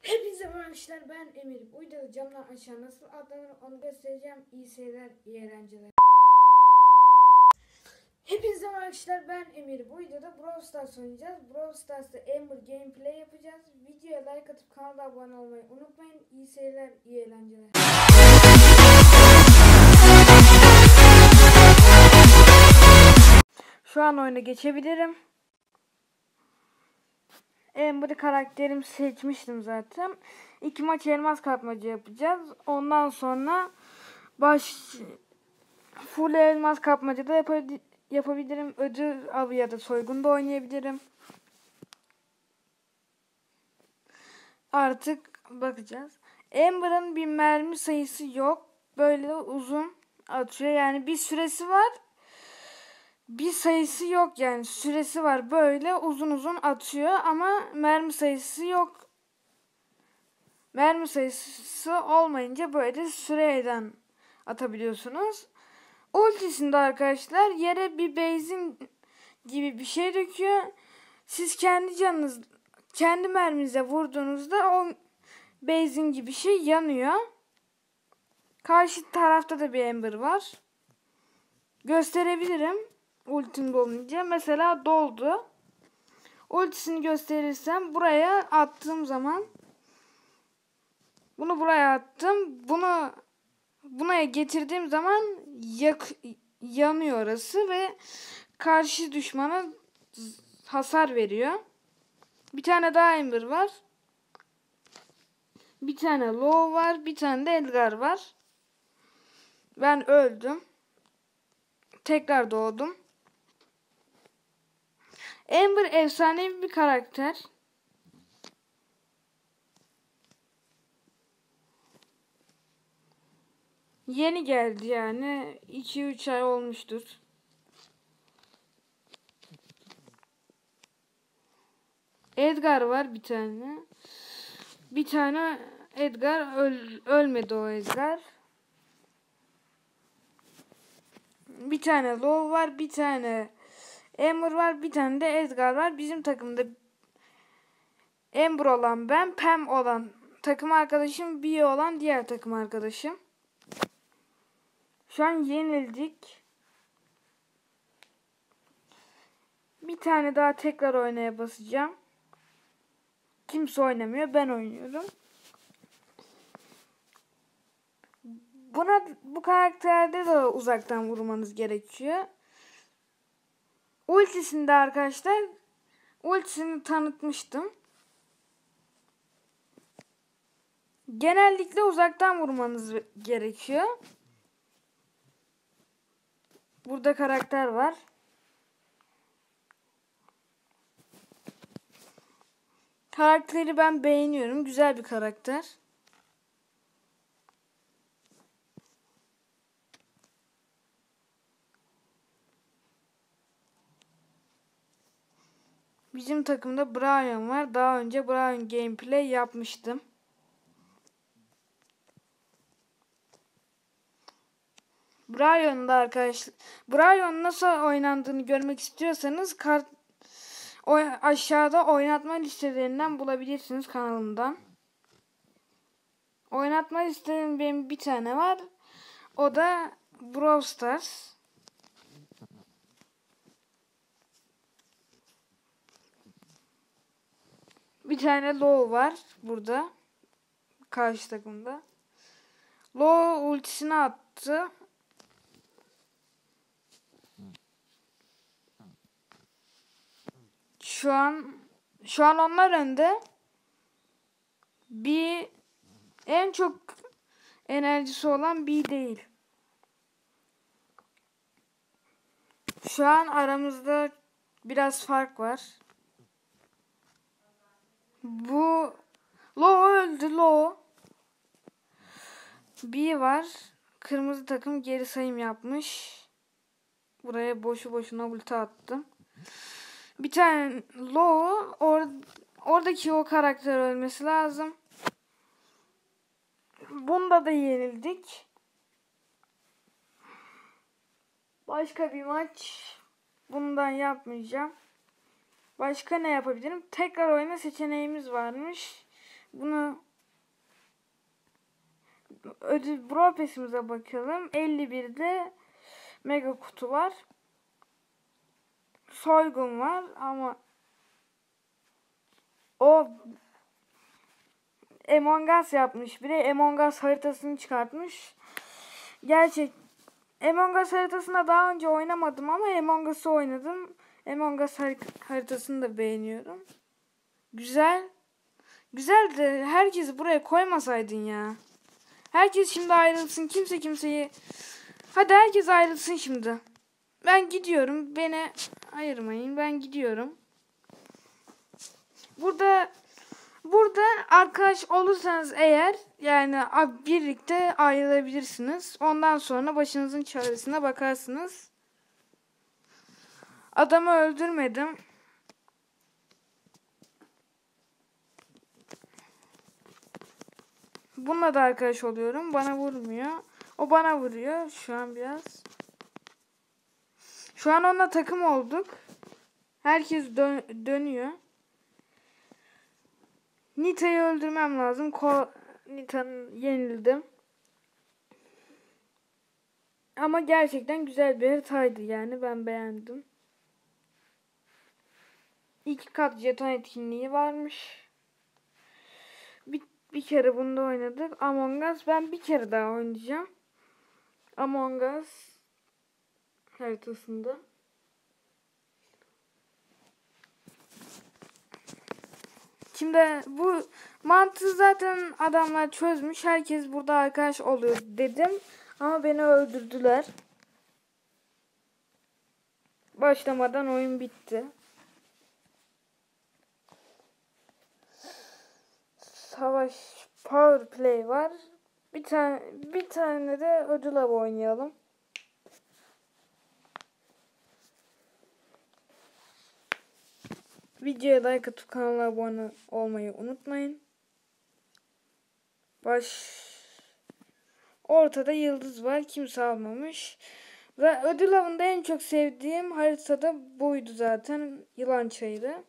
Hepinize merhaba arkadaşlar, ben Emir. Bu videoda camdan aşağı nasıl atlanır onu göstereceğim. İyi seyirler, iyi eğlenceler. Hepinize merhaba arkadaşlar, ben Emir. Bu videoda Brawl Stars oynayacağız. Brawl Stars'ta Amber gameplay yapacağız. Videoya like atıp kanala abone olmayı unutmayın. İyi seyirler, iyi eğlenceler. Şu an oyuna geçebilirim. Amber karakterimi seçmiştim zaten. 2 maç elmas kapmaca yapacağız. Ondan sonra full elmas kapmaca da yapabilirim. Ödül avı ya da soygunda oynayabilirim. Artık bakacağız. Amber'ın bir mermi sayısı yok. Böyle uzun atıyor. Yani bir süresi var. Bir sayısı yok yani. Süresi var. Böyle uzun uzun atıyor ama mermi sayısı yok. Mermi sayısı olmayınca böyle süreden atabiliyorsunuz. Ultisinde arkadaşlar yere bir benzin gibi bir şey döküyor. Siz kendi merminize vurduğunuzda o benzin gibi bir şey yanıyor. Karşı tarafta da bir Amber var. Gösterebilirim. Ultim dolunca. Mesela doldu. Ultisini gösterirsem buraya attığım zaman bunu buraya attım. Buna getirdiğim zaman yanıyor orası ve karşı düşmana hasar veriyor. Bir tane daha Amber var. Bir tane Low var. Bir tane de Edgar var. Ben öldüm. Tekrar doğdum. Amber efsanevi bir karakter. Yeni geldi yani. 2-3 ay olmuştur. Edgar var bir tane. Bir tane Edgar ölmedi o Edgar. Bir tane Low var, bir tane Amber var, bir tane de Edgar var. Bizim takımda Amber olan ben, Pam olan takım arkadaşım, Bee olan diğer takım arkadaşım. Şu an yenildik. Bir tane daha tekrar oynaya basacağım. Kimse oynamıyor, ben oynuyorum. Bu karakterde de uzaktan vurmanız gerekiyor. Ultisinde arkadaşlar, ultisini tanıtmıştım. Genellikle uzaktan vurmanız gerekiyor. Burada karakter var. Karakteri ben beğeniyorum. Güzel bir karakter. Bizim takımda Brian var. Daha önce Brian gameplay yapmıştım. Brian'da arkadaşlar, Brian nasıl oynandığını görmek istiyorsanız aşağıda oynatma listelerinden bulabilirsiniz kanalımdan. Oynatma listelerim benim bir tane var. O da Brawl Stars. Bir tane Low var burada. Karşı takımda. Low ultisini attı. Şu an onlar önde. En çok enerjisi olan Bee değil. Şu an aramızda biraz fark var. Bu Low öldü. Low. Bee var. Kırmızı takım geri sayım yapmış. Buraya boşu boşuna ulti attım. Bir tane Low oradaki o karakter ölmesi lazım. Bunda da yenildik. Başka bir maç bundan yapmayacağım. Başka ne yapabilirim? Tekrar oyna seçeneğimiz varmış. Bunu ödül Brawl Pass'imize bakalım. 51'de mega kutu var. Soygun var ama o Among Us yapmış biri. Among Us haritasını çıkartmış. Gerçek Among Us haritasında daha önce oynamadım ama Among Us'ı oynadım. Among Us haritasını da beğeniyorum. Güzel. Güzel de herkesi buraya koymasaydın ya. Herkes şimdi ayrılsın. Kimse kimseyi... Hadi herkes ayrılsın şimdi. Ben gidiyorum. Beni ayırmayın. Ben gidiyorum. Burada arkadaş olursanız eğer yani birlikte ayrılabilirsiniz. Ondan sonra başınızın çaresine bakarsınız. Adamı öldürmedim. Bununla da arkadaş oluyorum. Bana vurmuyor. O bana vuruyor şu an biraz. Şu an onunla takım olduk. Herkes dönüyor. Nita'yı öldürmem lazım. Nita'nın yenildim. Ama gerçekten güzel bir haritaydı yani. Ben beğendim. 2 kat jeton etkinliği varmış. Bir kere bunda oynadık. Among Us. Ben bir kere daha oynayacağım. Among Us haritasında. Şimdi bu mantığı zaten adamlar çözmüş. Herkes burada arkadaş oluyor dedim. Ama beni öldürdüler. Başlamadan oyun bitti. Savaş power play var. Bir tane de ödül avı oynayalım. Videoya like atıp kanala abone olmayı unutmayın. Ortada yıldız var. Kimse almamış. Ve ödül avında en çok sevdiğim haritada buydu zaten. Yılan çayıydı.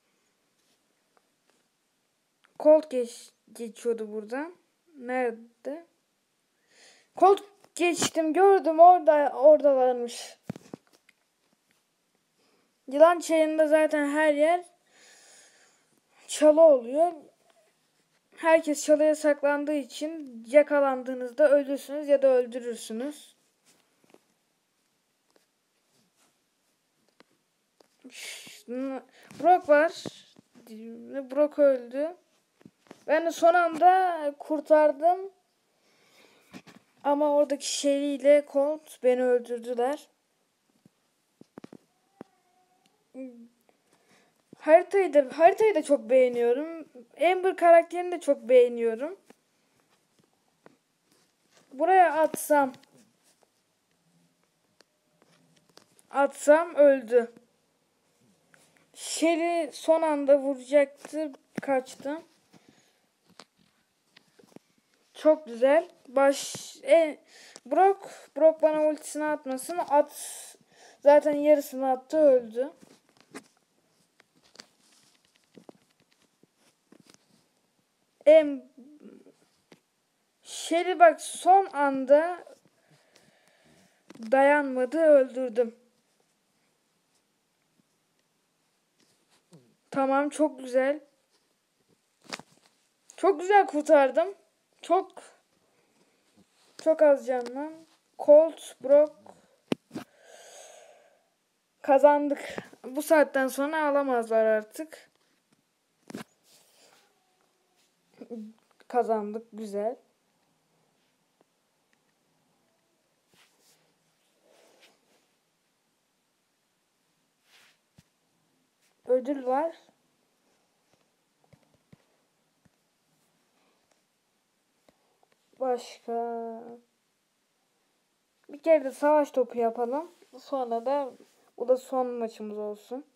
Colt geçiyordu burada. Nerede? Colt geçtim. Gördüm. Oradalarmış. Yılan çayında zaten her yer çalı oluyor. Herkes çalıya saklandığı için yakalandığınızda ölürsünüz ya da öldürürsünüz. Brock var. Brock öldü. Ben de son anda kurtardım. Ama oradaki Shelly ile Colt beni öldürdüler. Haritayı da çok beğeniyorum. Amber karakterini de çok beğeniyorum. Buraya atsam öldü. Shelly son anda vuracaktı. Kaçtı. Çok güzel. Brock bana ultisini atmasın. Zaten yarısını attı, öldü. Shelly bak son anda dayanmadı, öldürdüm. Tamam, çok güzel. Çok güzel kurtardım. Çok az canlı. Colt, Brock kazandık. Bu saatten sonra alamazlar artık. Kazandık, güzel. Ödül var. Başka. Bir kere de savaş topu yapalım. Sonra da bu da son maçımız olsun.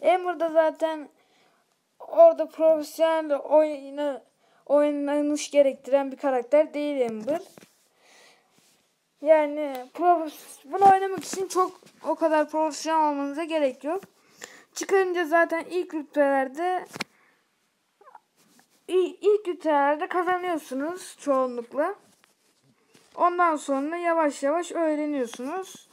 Amber da zaten orada profesyonel oynanış gerektiren bir karakter değil Amber. Yani bunu oynamak için çok o kadar profesyonel olmanıza gerek yok. Çıkarınca zaten ilk rütbelerde kazanıyorsunuz çoğunlukla. Ondan sonra yavaş yavaş öğreniyorsunuz.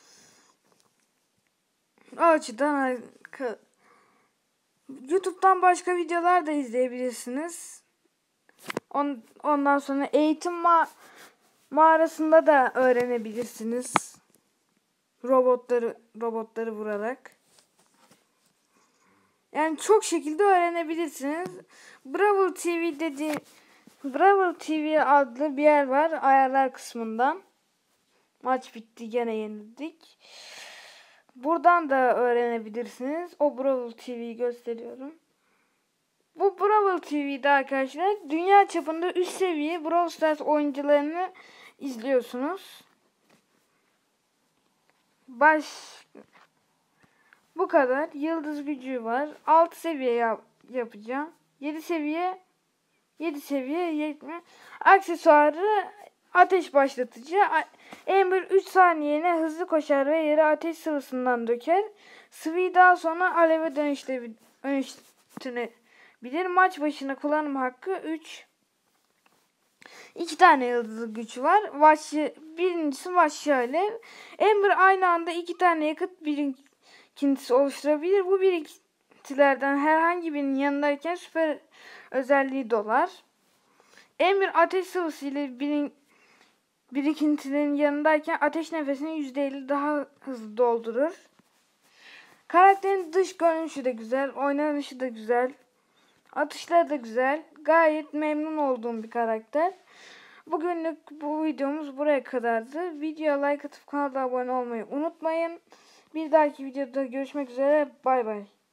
O açıdan YouTube'dan başka videolar da izleyebilirsiniz. Ondan sonra eğitim mağarasında da öğrenebilirsiniz. Robotları vurarak. Yani çok şekilde öğrenebilirsiniz. Brawl TV adlı bir yer var ayarlar kısmından. Maç bitti, gene yenildik. Buradan da öğrenebilirsiniz. O Brawl TV'yi gösteriyorum. Bu Brawl TV'de arkadaşlar dünya çapında üst seviye Brawl Stars oyuncularını izliyorsunuz. Bu kadar. Yıldız gücü var. 6 seviye yapacağım. 7 seviye yetmiyor. Aksesuarı ateş başlatıcı. Amber 3 saniyene hızlı koşar ve yere ateş sıvısından döker. Sıvıyı daha sonra aleve dönüştürebilir. Maç başına kullanım hakkı 3. 2 tane yıldız güç var. Birincisi vahşi alev. Amber aynı anda 2 tane yakıt birikintisi oluşturabilir. Bu birikintilerden herhangi birinin yanındayken süper özelliği dolar. Amber ateş sıvısı ile birikintilerin yanındayken ateş nefesini %50 daha hızlı doldurur. Karakterin dış görünüşü de güzel, oynanışı da güzel, atışları da güzel. Gayet memnun olduğum bir karakter. Bugünlük bu videomuz buraya kadardı. Videoya like atıp kanala abone olmayı unutmayın. Bir dahaki videoda görüşmek üzere. Bay bay.